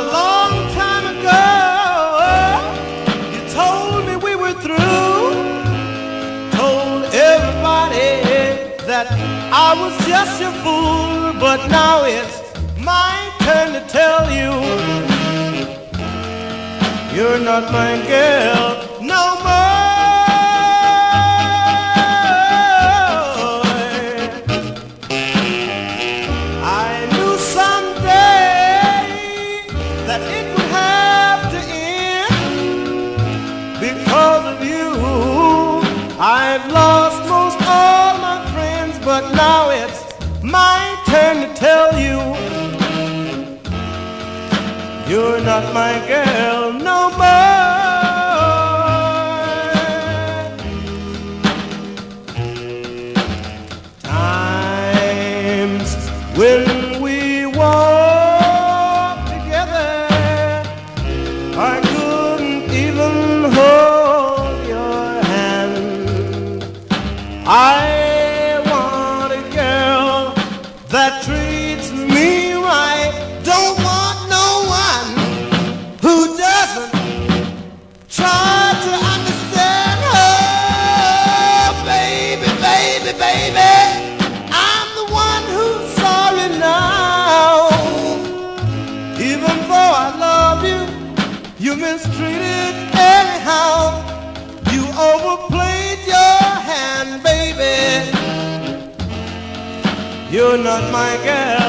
long time ago, you told me we were through. Told everybody that I was just your fool. But now it's my turn to tell you, you're not my girl no more. I knew someday that it would have to end. Because of you, I've lost most all my friends. But now it's my turn to tell you, you're not my girl no more. Times when we walk together, I couldn't even hold your hand. I want a girl that treats me right. Don't want no one who doesn't try to understand her. Baby, baby, baby, I'm the one who's sorry now. Even though I love you, you mistreated anyhow. You overplayed your hand, baby. You're not my girl.